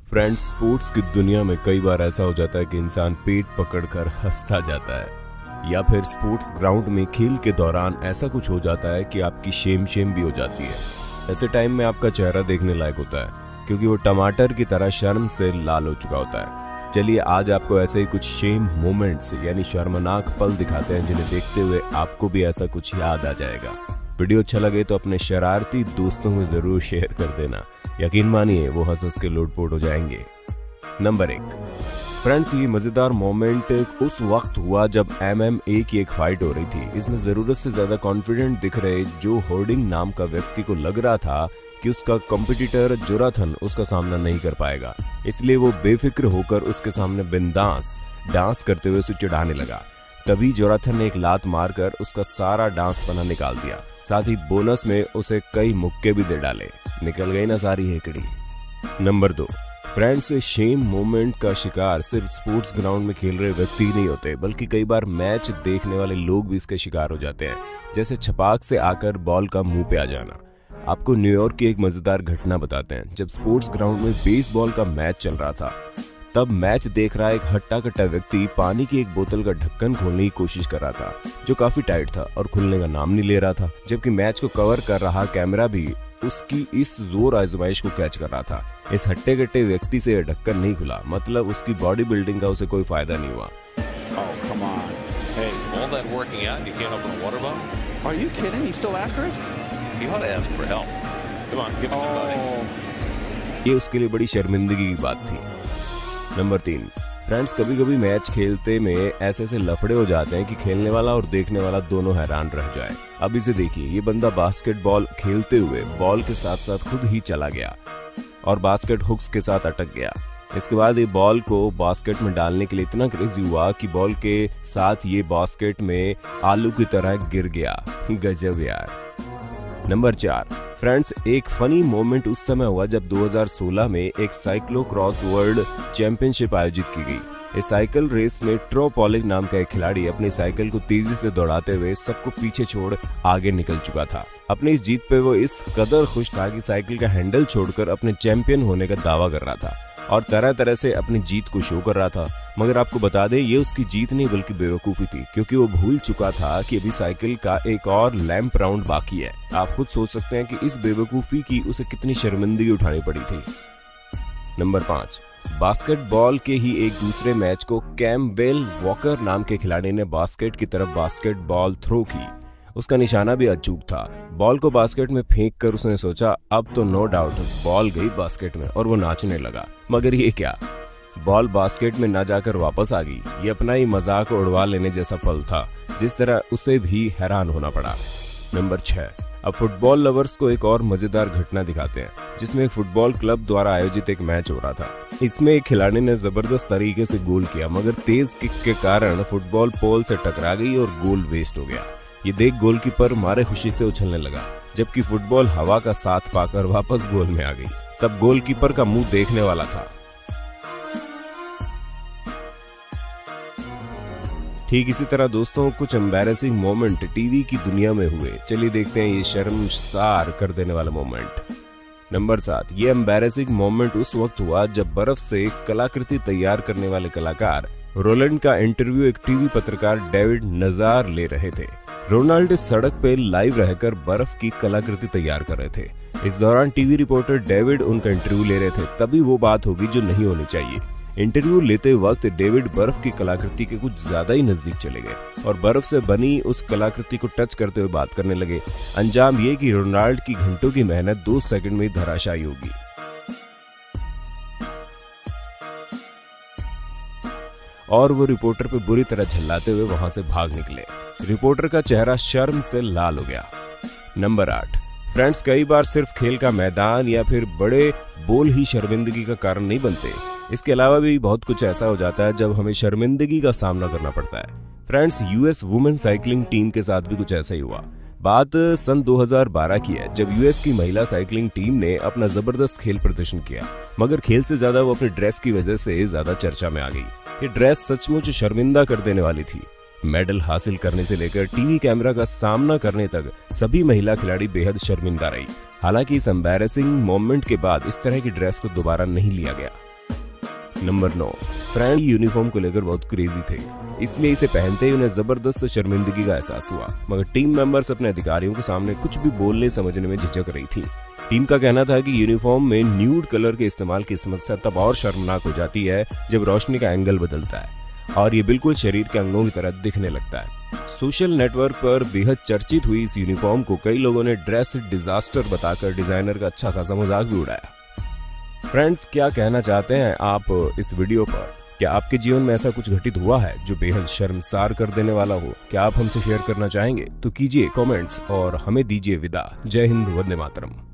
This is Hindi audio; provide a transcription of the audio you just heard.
फ्रेंड्स, स्पोर्ट्स की दुनिया में कई बार ऐसा हो जाता है कि इंसान पेट पकड़कर हंसता जाता है, या फिर स्पोर्ट्स ग्राउंड में खेल के दौरान ऐसा कुछ हो जाता है कि आपकी शेम भी हो जाती है। ऐसे टाइम में आपका चेहरा देखने लायक होता है, क्योंकि वो टमाटर की तरह शर्म से लाल हो चुका होता है। चलिए आज आपको ऐसे ही कुछ शेम मोमेंट्स यानी शर्मनाक पल दिखाते हैं, जिन्हें देखते हुए आपको भी ऐसा कुछ याद आ जाएगा। वीडियो अच्छा लगे तो अपने शरारती दोस्तों को जरूर शेयर कर देना। यकीन मानिए वो हंस के लोटपोट हो जाएंगे। नंबर 1। फ्रेंड्स, ये मजेदार मोमेंट उस वक्त हुआ जब MMA की एक फाइट हो रही थी। इसमें जरूरत से ज्यादा कॉन्फिडेंट दिख रहे जो होर्डिंग नाम का व्यक्ति को लग रहा था कि उसका कॉम्पिटिटर जोराथन उसका सामना नहीं कर पाएगा, इसलिए वो बेफिक्र होकर उसके सामने बिंदास डांस करते हुए उसे चिढ़ाने लगा। तभी जोराथन ने एक लात मारकर उसका सारा डांस बना निकाल दिया, साथ ही बोनस में उसे कई मुक्के भी दे डाले। निकल गई ना सारी हेकड़ी। नंबर 2। फ्रेंड्स, शेम मोमेंट का शिकार सिर्फ स्पोर्ट्स ग्राउंड में खेल रहे व्यक्ति ही नहीं होते, बल्कि कई बार मैच देखने वाले लोग भी इसके शिकार हो जाते हैं। जैसे छपाक से आकर बॉल का मुंह पे आ जाना। आपको न्यूयॉर्क की एक मजेदार घटना बताते हैं। जब स्पोर्ट्स ग्राउंड में बेसबॉल का मैच चल रहा था, तब मैच देख रहा एक हट्टा कट्टा व्यक्ति पानी की एक बोतल का ढक्कन खोलने की कोशिश कर रहा था, जो काफी टाइट था और खुलने का नाम नहीं ले रहा था। जबकि मैच को कवर कर रहा कैमरा भी उसकी इस जोर आजमाइश को कैच कर रहा था। इस हट्टे कट्टे व्यक्ति से यह ढक्कन नहीं खुला, मतलब उसकी बॉडी बिल्डिंग का उसे कोई फायदा नहीं हुआ। ये उसके लिए बड़ी शर्मिंदगी की बात थी। नंबर 3। फ्रेंड्स, कभी कभी मैच खेलते में ऐसे लफड़े हो जाते हैं कि खेलने वाला और देखने वाला दोनों हैरान रह जाए। अब इसे देखिए, ये बंदा बास्केटबॉल खेलते हुए बॉल के साथ साथ खुद ही चला गया और बास्केट हुक्स के साथ अटक गया। इसके बाद ये बॉल को बास्केट में डालने के लिए इतना क्रेजी हुआ कि बॉल के साथ ये बास्केट में आलू की तरह गिर गया। गजब यार। नंबर 4। फ्रेंड्स, एक फनी मोमेंट उस समय हुआ जब 2016 में एक साइक्लो क्रॉस वर्ल्ड चैंपियनशिप आयोजित की गई। इस साइकिल रेस में ट्रो पॉलिक नाम का एक खिलाड़ी अपनी साइकिल को तेजी से दौड़ाते हुए सबको पीछे छोड़ आगे निकल चुका था। अपनी इस जीत पे वो इस कदर खुश था कि साइकिल का हैंडल छोड़कर अपने चैंपियन होने का दावा कर रहा था और तरह तरह से अपनी जीत को शो कर रहा था। मगर आपको बता दें, ये उसकी जीत नहीं बल्कि बेवकूफ़ी थी, क्योंकि वो भूल चुका था कि अभी साइकिल का एक और लैंप राउंड बाकी है। आप खुद सोच सकते हैं कि इस बेवकूफ़ी की उसे कितनी शर्मिंदगी उठानी पड़ी थी। नंबर 5। बास्केटबॉल के ही एक दूसरे मैच को कैम्पबेल वॉकर नाम के खिलाड़ी ने बास्केट की तरफ बास्केटबॉल थ्रो की। उसका निशाना भी अचूक था। बॉल को बास्केट में फेंक कर उसने सोचा अब तो नो डाउट बॉल गई बास्केट में, और वो नाचने लगा। मगर ये क्या, बॉल बास्केट में ना जाकर वापस आ गई। ये अपना ही मजाक उड़वा लेने जैसा पल था, जिस तरह उसे भी हैरान होना पड़ा। नंबर 6। अब फुटबॉल लवर्स को एक और मजेदार घटना दिखाते हैं, जिसमें एक फुटबॉल क्लब द्वारा आयोजित एक मैच हो रहा था। इसमें एक खिलाड़ी ने जबरदस्त तरीके से गोल किया, मगर तेज किक के कारण फुटबॉल पोल से टकरा गई और गोल वेस्ट हो गया। ये देख गोलकीपर मारे खुशी से उछलने लगा, जबकि फुटबॉल हवा का साथ पाकर वापस गोल में आ गई। तब गोलकीपर का मुंह देखने वाला था। ठीक इसी तरह दोस्तों, कुछ एम्बैरेसिंग मोमेंट टीवी की दुनिया में हुए। चलिए देखते हैं ये शर्मसार कर देने वाला मोमेंट। नंबर 7। ये एम्बैरेसिंग मोमेंट उस वक्त हुआ जब बर्फ से कलाकृति तैयार करने वाले कलाकार रोलैंड का इंटरव्यू एक टीवी पत्रकार डेविड नजार ले रहे थे। रोनाल्ड सड़क पे लाइव रहकर बर्फ की कलाकृति तैयार कर रहे थे। इस दौरान टीवी रिपोर्टर डेविड उनका इंटरव्यू ले रहे थे। तभी वो बात होगी जो नहीं होनी चाहिए। इंटरव्यू लेते वक्त डेविड बर्फ की कलाकृति के कुछ ज्यादा ही नजदीक चले गए और बर्फ से बनी उस कलाकृति को टच करते हुए बात करने लगे। अंजाम ये कि रोनाल्ड की घंटों की मेहनत 2 सेकंड में धराशायी होगी। और वो रिपोर्टर पे बुरी तरह झल्लाते हुए वहां से भाग निकले। रिपोर्टर का चेहरा शर्म से लाल हो गया। नंबर 8। फ्रेंड्स, कई बार सिर्फ खेल का मैदान या फिर बड़े बोल ही शर्मिंदगी का कारण नहीं बनते। इसके अलावा भी बहुत कुछ ऐसा हो जाता है जब हमें शर्मिंदगी का सामना करना पड़ता है। Friends, US women cycling team के साथ भी कुछ ऐसा ही हुआ। बात सन 2012 की है, जब यूएस की महिला साइकिलिंग टीम ने अपना जबरदस्त खेल प्रदर्शन किया, मगर खेल से ज्यादा वो अपनी ड्रेस की वजह से ज्यादा चर्चा में आ गई। ये ड्रेस सचमुच शर्मिंदा कर देने वाली थी। मेडल हासिल करने से लेकर टीवी कैमरा का सामना करने तक सभी महिला खिलाड़ी बेहद शर्मिंदा रही। हालांकि इस एम्बैरेसिंग मोमेंट के बाद इस तरह की ड्रेस को दोबारा नहीं लिया गया। नंबर 9, फ्रेंड यूनिफॉर्म को लेकर बहुत क्रेजी थे, इसलिए इसे पहनते ही उन्हें जबरदस्त शर्मिंदगी का एहसास हुआ, मगर टीम मेंबर्स अपने अधिकारियों के सामने कुछ भी बोलने समझने में झिझक रही थी। टीम का कहना था कि यूनिफॉर्म में न्यूड कलर के इस्तेमाल की समस्या तब और शर्मनाक हो जाती है जब रोशनी का एंगल बदलता है और ये बिल्कुल शरीर के अंगों की तरह दिखने लगता है। सोशल नेटवर्क पर बेहद चर्चित हुई इस यूनिफॉर्म को कई लोगों ने ड्रेस डिजास्टर बताकर डिजाइनर का अच्छा खासा मजाक भी उड़ाया। फ्रेंड्स, क्या कहना चाहते हैं आप इस वीडियो पर? क्या आपके जीवन में ऐसा कुछ घटित हुआ है जो बेहद शर्मसार कर देने वाला हो? क्या आप हमसे शेयर करना चाहेंगे? तो कीजिए कमेंट्स और हमें दीजिए विदा। जय हिंद, वंदे मातरम।